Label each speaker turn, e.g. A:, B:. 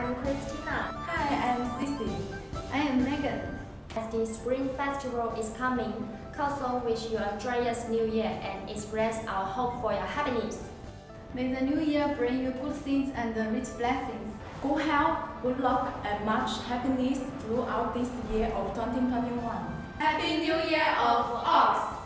A: I'm Christina.
B: Hi, I'm Sissy.
C: I am Megan.
A: As the Spring Festival is coming, COXO wish you a joyous New Year and express our hope for your happiness.
C: May the new year bring you good things and rich blessings.
B: Good health, good luck, and much happiness throughout this year of 2021.
C: Happy New Year of Ox!